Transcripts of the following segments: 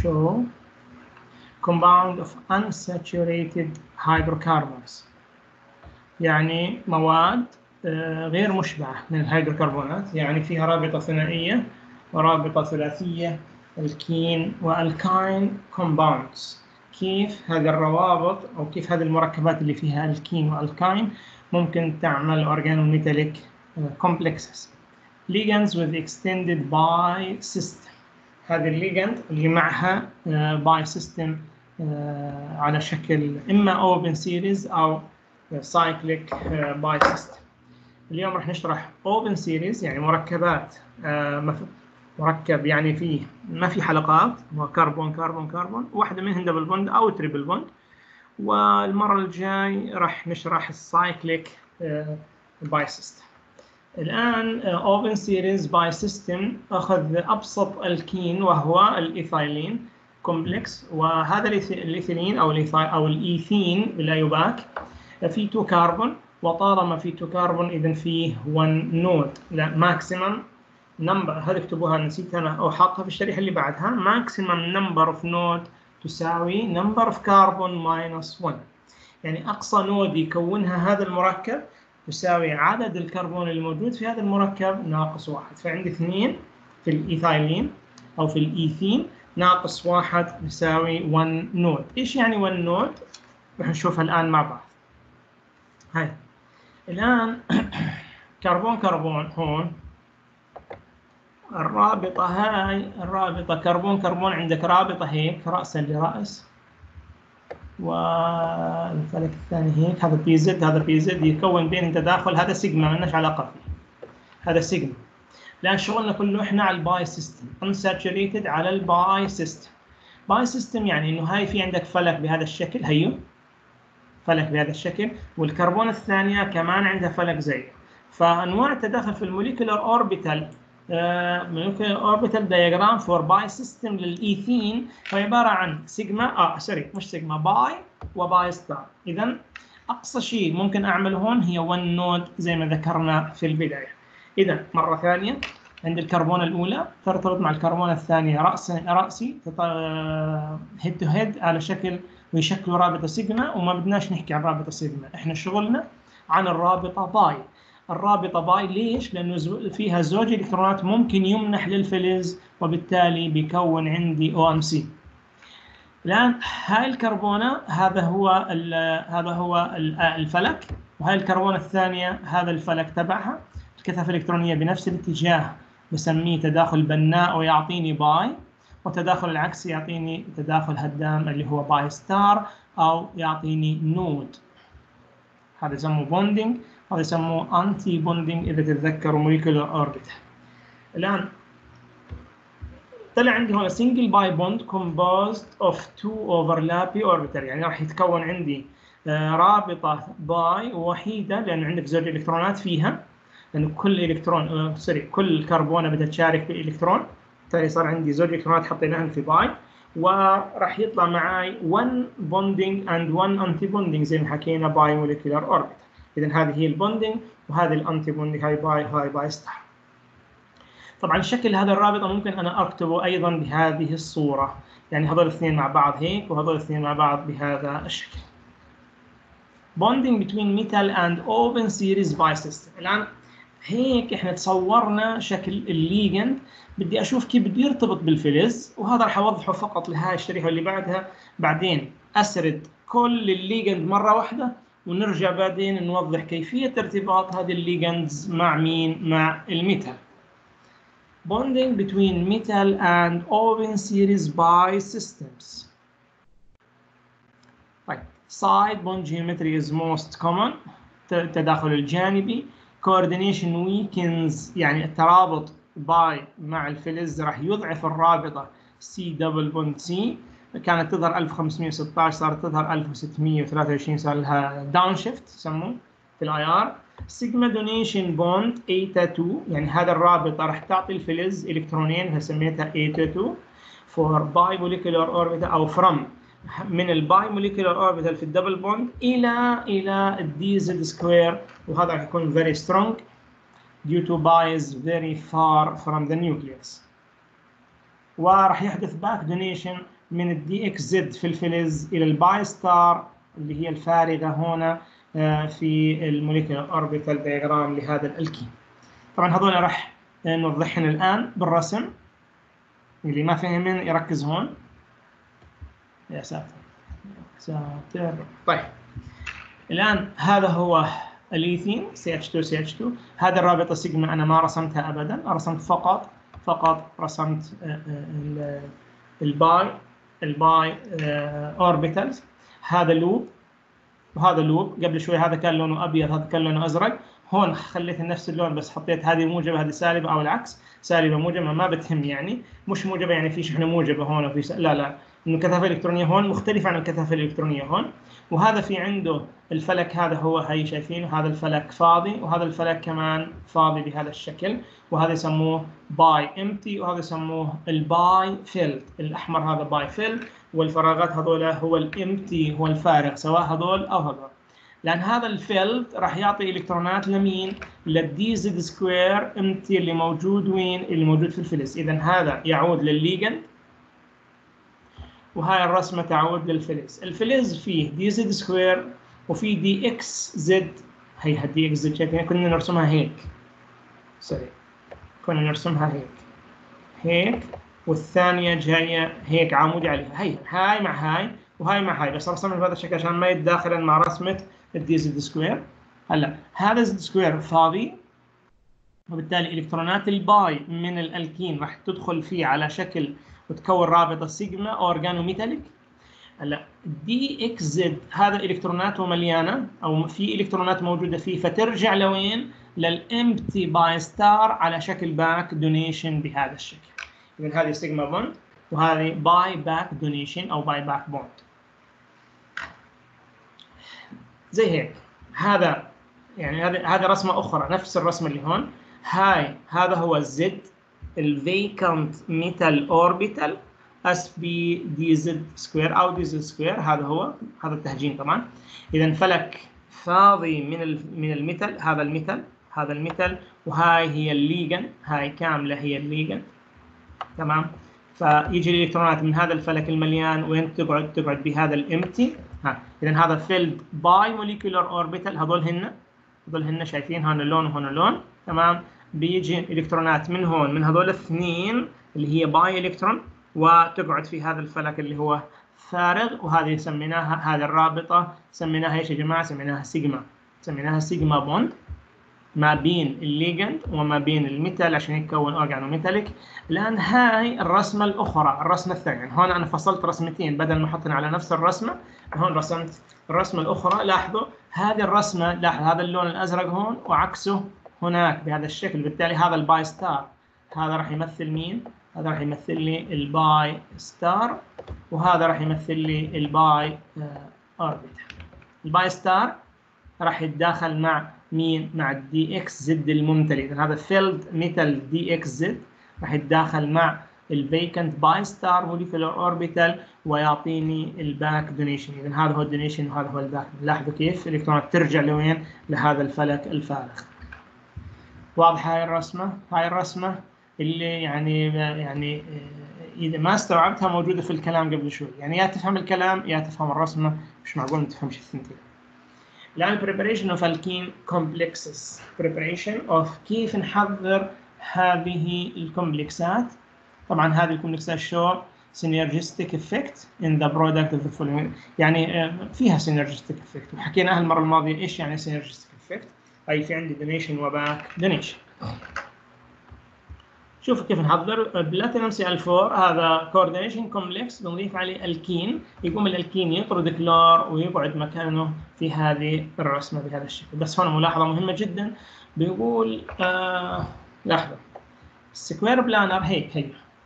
show compound of unsaturated hydrocarbons، يعني مواد غير مشبعة من الهيدروكربونات، يعني فيها رابطة ثنائية ورابطة ثلاثية، الكين والكاين compounds. كيف هذه الروابط أو كيف هذه المركبات اللي فيها الكين والكاين ممكن تعمل organometallic complexes. Ligands with extended bi system، هذه الليجند اللي معها باي سيستم على شكل إما open series أو cyclic باي سيستم. اليوم راح نشرح open series، يعني مركبات مركب يعني فيه ما في حلقات، هو كربون كربون كربون، واحدة منهم دبل بوند أو تريبل بوند. والمرة الجاي راح نشرح السايكليك باي سيستم. الآن open series باي سيستم أخذ أبسط الكين وهو الإيثايلين كومبلكس، وهذا الإيثيلين أو الإيثين بلا يباك فيه 2 كربون، وطالما فيه 2 كربون إذن فيه 1 نود. لا ماكسيمم نمبر، هذه اكتبوها نسيت أنا أو حاطها في الشريحة اللي بعدها، ماكسيمم نمبر أوف نود تساوي نمبر أوف كربون ماينس 1، يعني أقصى نود يكونها هذا المركب تساوي عدد الكربون الموجود في هذا المركب ناقص 1. فعندي 2 في الإيثايلين أو في الإيثين ناقص 1 يساوي 1 نود. إيش يعني 1 نود؟ راح نشوفها الآن مع بعض. هاي الآن كربون كربون هون، الرابطة هاي الرابطة كربون كربون، عندك رابطة هيك رأسا لرأس، والفلك الثاني هيك، هذا بي زد هذا بي زد، يكون بين تداخل، هذا سيجما ما لناش علاقة فيه، هذا سيجما. لأن شغلنا كله إحنا على الباي سيستم، unsaturated على الباي سيستم. باي سيستم يعني إنه هاي في عندك فلك بهذا الشكل، هيو فلك بهذا الشكل، والكربون الثانية كمان عندها فلك زيه. فأنواع التداخل في الموليكولار أوربيتال دياجرام فور باي سيستم للإيثين هو عبارة عن سيجما مش سيجما، باي وباي ستار. إذا أقصى شيء ممكن أعمله هون هي 1 نود زي ما ذكرنا في البداية. إذا مرة ثانية، عند الكربون الأولى ترتبط مع الكربون الثانية رأسي هيد تو هيد على شكل ويشكلوا رابطة سيجما، وما بدناش نحكي عن رابطة سيجما، إحنا شغلنا عن الرابطة باي. الرابطة باي ليش؟ لأنه فيها زوج إلكترونات ممكن يمنح للفلز، وبالتالي بيكون عندي OMC. الآن هاي الكربونة هذا هو الفلك، وهاي الكربونة الثانية هذا الفلك تبعها، الكثافة الإلكترونية بنفس الاتجاه بسميه تداخل بناء ويعطيني باي، وتداخل العكسي يعطيني تداخل هدام اللي هو باي ستار أو يعطيني نود. هذا يسموه بوندينج، هذا يسموه أنتي بوندينج إذا تتذكروا موليكولار أوربيتال. الآن طلع عندي هنا single باي بوند composed of 2 overlapping orbital، يعني راح يتكون عندي رابطة باي وحيدة، لأن عندك زوج إلكترونات فيها، لأن كل إلكترون كل كربونة بدها تشارك بإلكترون، بالتالي صار عندي زوج إلكترونات حطيناهم في باي، وراح يطلع معي 1 bonding and 1 anti bonding زي ما حكينا باي موليكولار أوربيتال. إذا هذه هي البوندينج وهذه الأنتي بوندينج، هاي باي ستار. طبعا شكل هذا الرابطة ممكن أنا أكتبه أيضا بهذه الصورة، يعني هذول الاثنين مع بعض هيك وهذول الاثنين مع بعض بهذا الشكل. Bonding between metal and open series bisystem. الآن هيك إحنا تصورنا شكل الليجند، بدي أشوف كيف بده يرتبط بالفلز، وهذا راح أوضحه فقط لهاي الشريحة اللي بعدها. بعدين أسرد كل الليجند مرة واحدة، ونرجع بعدين نوضح كيفية ارتباط هذه الليجندز مع مين؟ مع الميتال. Bonding between metal and open series bisystems. طيب side bond geometry is most common. التداخل الجانبي. Coordination weakens، يعني الترابط باي مع الفلز راح يضعف الرابطة C double bond C، كانت تظهر 1516 صارت تظهر 1623، صار لها داون شيفت يسموه في الاي ار. سيجما دونيشن بوند ايتا 2، يعني هذا الرابطه راح تعطي الفلز الكترونين، فسميتها ايتا 2 فور باي موليكولار اوربيتال، او فروم من الباي موليكولار اوربيتال في الدبل بوند الى الدي زد سكوير، وهذا راح يكون very strong due to pi is very far from the nucleus. وراح يحدث باك دونيشن من الدي اكس زد في الفلز الى الباي ستار اللي هي الفارغه هنا في الموليكولار اوربيتال دياجرام لهذا الالكين. طبعا هذول راح نوضحهم الان بالرسم، اللي ما فهمن يركز هون. يا ساتر ساتر. طيب الان هذا هو الليثيوم CH2 هذا الرابطه سيجما انا ما رسمتها ابدا، رسمت فقط رسمت الباي اوربيتالز. هذا لوب وهذا لوب، قبل شوي هذا كان لونه ابيض هذا كان لونه ازرق، هون خليت نفس اللون بس حطيت هذه موجبه هذه سالبه او العكس، سالبه موجبه ما بتهم، يعني مش موجبه يعني في شحنه موجبه هون وفي لا انه الكثافه الالكترونيه هون مختلفه عن الكثافه الالكترونيه هون. وهذا في عنده الفلك، هذا هو هي شايفينه، هذا الفلك فاضي وهذا الفلك كمان فاضي بهذا الشكل، وهذا يسموه باي امتي وهذا يسموه الباي فيلد. الاحمر هذا باي فيلد والفراغات هذول هو الامتي هو الفارغ، سواء هذول او هذول. لان هذا الفيلد راح يعطي الكترونات لمين؟ للدي زد سكوير امتي اللي موجود وين؟ اللي موجود في الفلز. اذا هذا يعود للليجند وهاي الرسمه تعود للفلز. الفلز فيه دي زد سكوير وفي دي اكس زد، هي الدي اكس زد شايفين كنا نرسمها هيك، سوري كنا نرسمها هيك والثانيه جايه هيك عمودي عليها، هاي مع هاي وهاي مع هاي، بس رسمها بهذا الشكل عشان ما يتداخلا مع رسمه الدي زد سكوير. هلا هذا زد سكوير فاضي، وبالتالي الكترونات الباي من الالكين راح تدخل فيه على شكل وتكون رابطه سيجما اورجانوميتاليك. هلا دي اكس زد هذا الكتروناته مليانه او في الكترونات موجوده فيه، فترجع لوين؟ للامتي باي ستار على شكل باك دونيشن بهذا الشكل. اذا هذه سيجما بوند وهذه باي باك دونيشن او باي باك بوند زي هيك. هذا يعني هذه رسمه اخرى نفس الرسمه اللي هون. هذا هو الزد الفيكانت ميتال اوربيتال اس بي دي زد سكوير او دي زد سكوير، هذا هو هذا التهجين طبعا. اذا فلك فاضي من الميتال، هذا الميتال وهاي هي الليجن، هاي كامله هي الليجن تمام. فيجي الالكترونات من هذا الفلك المليان وين تقعد بهذا الامتي. اذا هذا فيلد باي موليكولار اوربيتال، هذول هن شايفين هون اللون وهون اللون تمام. بيجي الكترونات من هون من هذول الاثنين اللي هي باي الكترون وتقعد في هذا الفلك اللي هو فارغ، وهذه سميناها هذه الرابطه سميناها ايش يا جماعه؟ سميناها سيجما بوند ما بين الليجند وما بين الميتال عشان يتكون اورجانوميتاليك. الان هاي الرسمه الاخرى، الرسمه الثانيه. هون انا فصلت رسمتين بدل ما احطن على نفس الرسمه، هون رسمت الرسمه الاخرى. لاحظوا هذه الرسمه، لاحظ هذا اللون الازرق هون وعكسه هناك بهذا الشكل، بالتالي هذا الباي ستار هذا راح يمثل مين؟ هذا راح يمثل لي الباي ستار وهذا راح يمثل لي الباي اوربيتال. الباي ستار راح يتداخل مع مين؟ مع الدي اكس زد الممتلئ. اذا هذا فيلد ميتال دي اكس زد راح يتداخل مع الفيكنت باي ستار موليكولار اوربيتال ويعطيني الباك دونيشن. اذا هذا هو الدونيشن وهذا هو الباك. لاحظوا كيف الالكترونات ترجع لوين؟ لهذا الفلك الفارغ. واضحه هاي الرسمه؟ هاي الرسمه اللي يعني اذا ما استوعبتها موجوده في الكلام قبل شوي، يعني يا تفهم الكلام يا تفهم الرسمه، مش معقول ما تفهمش الثنتين. الآن preparation of alkene complexes، preparation of كيف نحضر هذه الكومبلكسات. طبعا هذه الكومبلكسات show synergistic effect in the product of the following، يعني فيها synergistic effect، وحكيناها المرة الماضية ايش يعني synergistic effect، أي في عندي donation وباك donation. شوفوا كيف نحضر بلاتينوم CL4، هذا كوردينيشن كومبلكس بنضيف عليه الكين، يقوم الالكين يطرد كلور ويقعد مكانه في هذه الرسمه بهذا الشكل. بس هنا ملاحظه مهمه جدا، بيقول لاحظوا السكوير بلانر هيك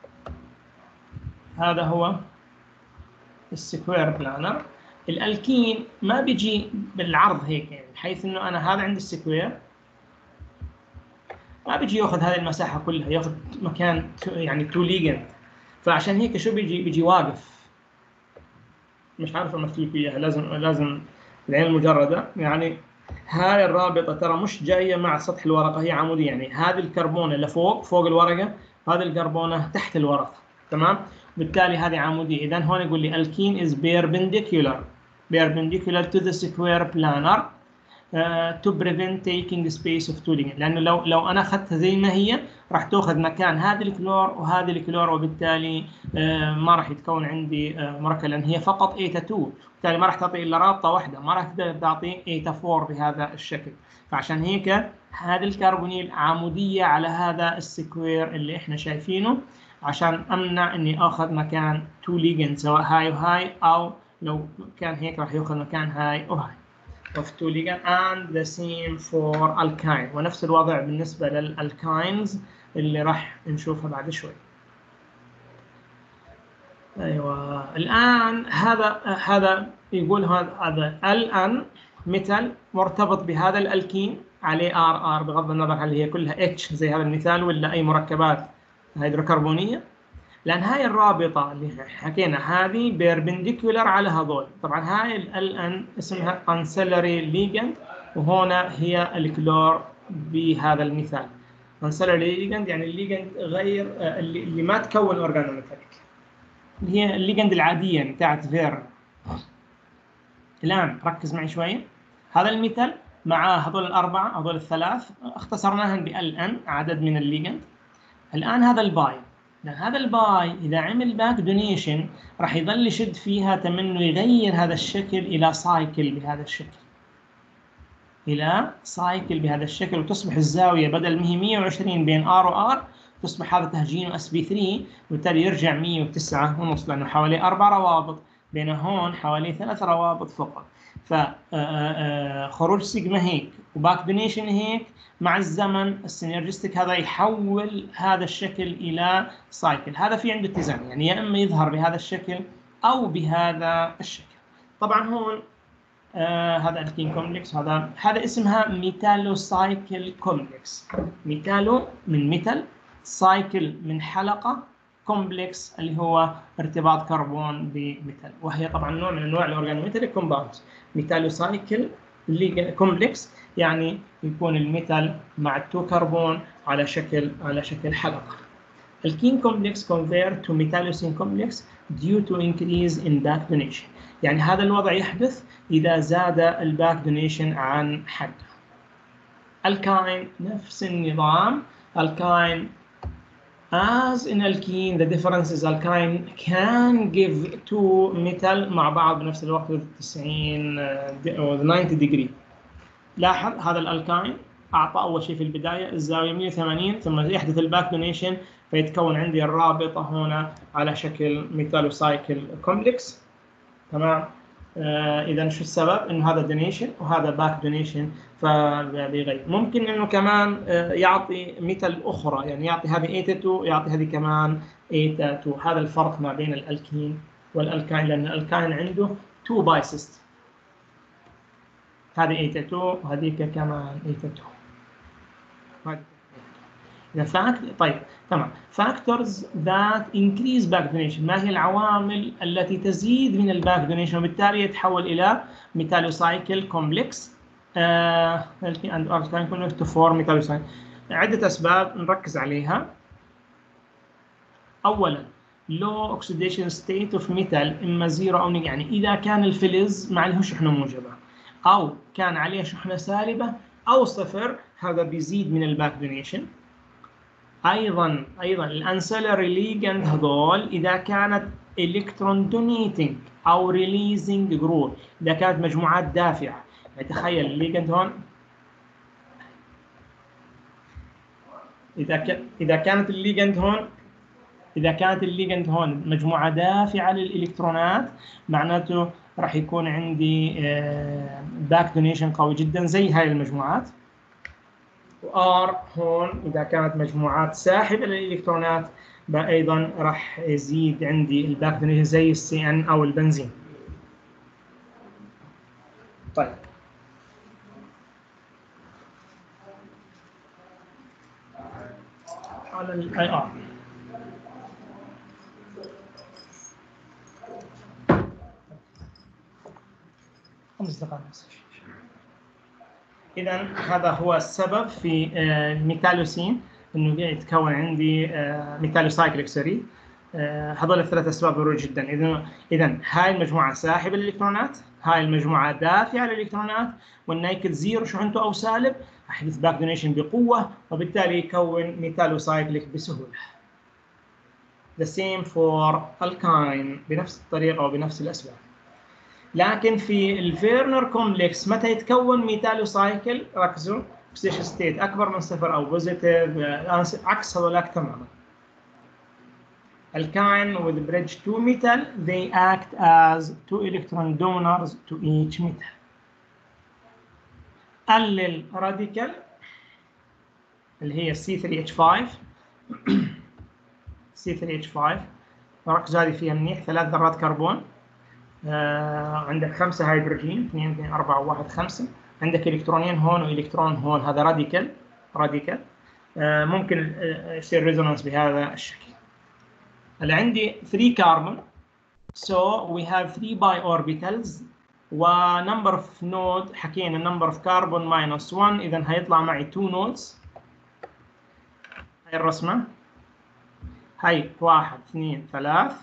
هذا هو السكوير بلانر. الالكين ما بيجي بالعرض هيك، يعني بحيث انه انا هذا عندي السكوير ما بيجي ياخذ هذه المساحه كلها، ياخذ مكان يعني تو ليجند، فعشان هيك شو بيجي واقف. مش عارف امثل لكم اياها، لازم العين المجرده. يعني هاي الرابطه ترى مش جايه مع سطح الورقه، هي عموديه، يعني هذه الكربونه اللي فوق الورقه، هذه الكربونه تحت الورقه، تمام. بالتالي هذه عموديه. اذا هون يقول لي الكين از perpendicular to the square planar to prevent taking space of two ligands. لانه لو انا اخذتها زي ما هي راح تاخذ مكان هذه الكلور وهذه الكلور، وبالتالي ما راح يتكون عندي مركب، لان هي فقط ايتا 2، بالتالي ما راح تعطي الا رابطه واحده، ما راح تقدر تعطي ايتا 4 بهذا الشكل. فعشان هيك هذه الكربونيل عموديه على هذا السكوير اللي احنا شايفينه، عشان امنع اني اخذ مكان 2 ليجند سواء هاي وهاي، او لو كان هيك راح ياخذ مكان هاي وهاي of two ligand. and the same for alkyne. ونفس الوضع بالنسبة للالكاينز اللي راح نشوفها بعد شوي. ايوه الان هذا يقول هذا الان ميتال مرتبط بهذا الالكين عليه ار بغض النظر هل هي كلها اتش زي هذا المثال ولا اي مركبات هيدروكربونيه، لان هاي الرابطه اللي حكينا هذه بيربنديكولار على هذول. طبعا هاي الان اسمها انسلري ليجند، وهنا هي الكلور بهذا المثال. انسلري ليجند يعني الليجند غير اللي ما تكون اورجانوميتاليك، اللي هي الليجند العاديه يعني بتاعت فيرن. الان ركز معي شويه، هذا المثال مع هذول الاربعه، هذول الثلاث اختصرناهم بال ان عدد من الليجند. الان هذا الباي، لان هذا الباي اذا عمل باك دونيشن راح يظل يشد فيها تمنه يغير هذا الشكل الى سايكل بهذا الشكل، وتصبح الزاويه بدل ما هي 120 بين ار وار تصبح هذا تهجينه اس بي 3، وبالتالي يرجع 109.5 لانه حوالي 4 روابط، بين هون حوالي 3 روابط فقط. فخروج سيجما هيك وباك دونيشن هيك، مع الزمن السينرجستيك هذا يحول هذا الشكل الى سايكل. هذا في عنده اتزان، يعني يا اما يظهر بهذا الشكل او بهذا الشكل. طبعا هون هذا الكين كومبلكس، هذا اسمها ميتالو سايكل كومبلكس. ميتالو من ميتال، سايكل من حلقه، كومبلكس اللي هو ارتباط كربون بميتال، وهي طبعا نوع من انواع الاورجانوميتاليك كومباوندز. ميتالو سايكل كومبلكس يعني يكون الميتال مع التو كربون على شكل حلقه. الكين كومبلكس convert to metallocene complex due to increase in back donation. يعني هذا الوضع يحدث إذا زاد الباك دونيشن عن حد. الكاين نفس النظام. الكاين as in alkene the difference is alkyne can give two metal مع بعض بنفس الوقت 90 أو 90 degree. لاحظ هذا الالكاين أعطى أول شيء في البداية الزاوية 180، ثم يحدث الباك دونيشن فيتكون عندي الرابطة هنا على شكل ميتالو سايكل كومبلكس. تمام. إذا شو السبب؟ إنه هذا دونيشن وهذا باك دونيشن فبيغير. ممكن إنه كمان يعطي ميتال أخرى، يعني يعطي هذه ايتا 2 يعطي هذه كمان ايتا 2. هذا الفرق ما بين الالكين والالكاين، لأن الالكاين عنده 2 بايسست، هذه ايتا 2 وهذيك كمان ايتا 2. طيب تمام. factors that increase back donation، ما هي العوامل التي تزيد من الباك دونيشن وبالتالي يتحول الى ميتالوسايكل كومبلكس and alkyne complex to form metallosine. عدة اسباب نركز عليها. اولا low oxidation state of metal، اما زيرو او يعني اذا كان الفلز ما عليه شحنه موجبه او كان عليه شحنه سالبه او صفر، هذا بيزيد من الباك دونيشن. ايضا الانسلري ليجند هذول اذا كانت الكترون دونيتنج او ريليزنج جروب، اذا كانت مجموعات دافعه، يعني تخيل الليجند هون اذا كانت الليجند هون مجموعه دافعه للالكترونات، معناته راح يكون عندي باك دونيشن قوي جدا زي هاي المجموعات. وآر هون إذا كانت مجموعات ساحبة للإلكترونات أيضا راح يزيد عندي الباك دونيشن زي السي ان أو البنزين. طيب على الاي ار إذا هذا هو السبب في الميتالوسين، إنه يتكون عندي ميتالوسايكليك سوري هذول الثلاث اسباب ضروري جدا. اذا هاي المجموعه ساحبه للالكترونات، هاي المجموعه دافعه للالكترونات، والنايكل زيرو شحنته او سالب راح يحدث باك دونيشن بقوه، وبالتالي يكون ميتالوسايكليك بسهوله. The same for alkyne بنفس الطريقه وبنفس الاسباب. لكن في الفيرنر كومبلكس متى يتكون ميتالوسايكل؟ ركزوا، oxidation ستيت اكبر من صفر او بوزيتيف، عكس هذولاك تماما. Alkyne with bridge to metal, they act as 2 electron donors to each metal. الراديكال اللي هي C3H5 C3H5 ركزوا هذه فيها منيح، 3 ذرات كربون، عندك 5 هيدروجين 2 2 4 1 5، عندك الكترونين هون والكترون هون، هذا راديكال ممكن يصير ريزونانس بهذا الشكل. اللي عندي 3 كربون، so we have 3 pi orbitals و number of node حكينا number of carbon minus 1، اذا هيطلع معي 2 nodes. هاي الرسمه، هاي 1 2 3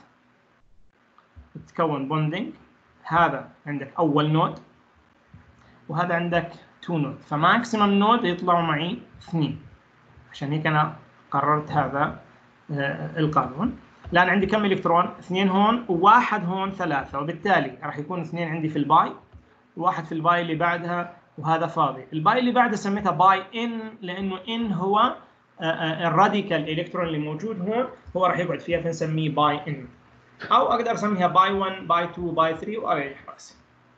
تتكون بوندينج، هذا عندك اول نود وهذا عندك 2 نود، فماكسيمم نود يطلعوا معي 2، عشان هيك انا قررت هذا القانون. الان عندي كم الكترون؟ 2 هون وواحد هون 3، وبالتالي راح يكون 2 عندي في الباي وواحد في الباي اللي بعدها، وهذا فاضي. الباي اللي بعدها سميتها باي ان، لانه ان هو الراديكال الكترون اللي موجود هون، هو راح يقعد فيها فنسميه باي ان، او اقدر اسميها باي 1 باي 2 باي 3 واريح راسي.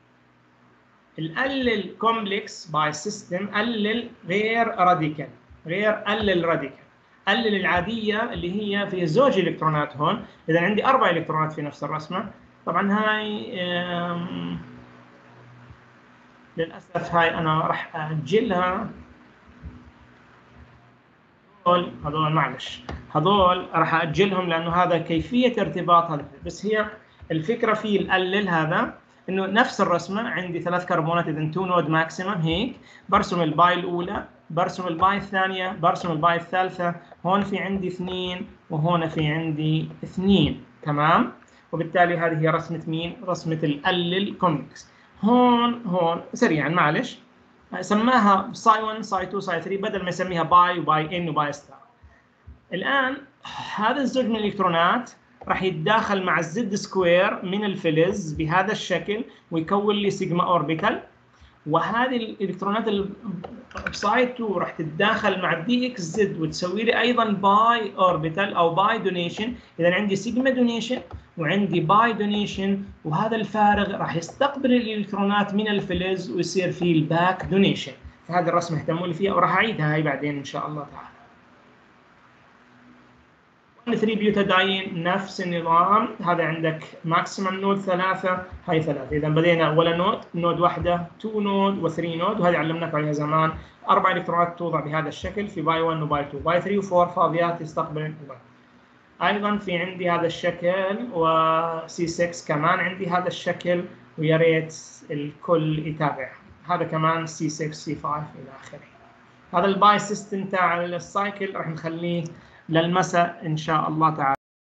القلل كومبلكس باي سيستم قلل غير راديكال، قلل العاديه اللي هي في زوج الكترونات هون، اذا عندي 4 الكترونات في نفس الرسمه. طبعا هاي للاسف هاي انا راح اجلها، هذول معلش، هذول راح اجلهم لانه هذا كيفيه ارتباط هذا. بس هي الفكره في القلل هذا انه نفس الرسمه، عندي 3 كربونات، اذا 2 نود ماكسيمم هيك، برسم الباي الاولى، برسم الباي الثانيه، برسم الباي الثالثه، هون في عندي 2 وهون في عندي 2، تمام؟ وبالتالي هذه هي رسمه مين؟ رسمه القلل كومبلكس. هون سريعا معلش، سماها ساي 1 ساي 2 ساي 3 بدل ما يسميها باي وباي ان وباي ستار. الان هذا الزوج من الالكترونات راح يتداخل مع الزد سكوير من الفلز بهذا الشكل ويكون لي سيجما اوربيتال، وهذه الالكترونات الساي 2 راح تتداخل مع الدي اكس زد وتسوي لي ايضا باي اوربيتال او باي دونيشن. اذا عندي سيجما دونيشن وعندي باي دونيشن، وهذا الفارغ راح يستقبل الالكترونات من الفلز ويصير فيه الباك دونيشن. فهذه الرسمه اهتموا لي فيها وراح اعيدها هاي بعدين ان شاء الله تعالى. 3 بيوتاداين نفس النظام، هذا عندك ماكسيمم نود 3، هاي 3، اذا بدينا ولا نود واحده، 2 نود و3 نود، وهذه علمناك عليها زمان. 4 الكترونات توضع بهذا الشكل في باي 1 وباي 2، باي 3 و4 فاضيات يستقبل الباي. ايضا في عندي هذا الشكل، وسي 6 كمان عندي هذا الشكل، ويا ريت الكل يتابع. هذا كمان سي 6 سي 5 الى اخره. هذا الباي سيستم تاع السايكل راح نخليه للمساء ان شاء الله تعالى.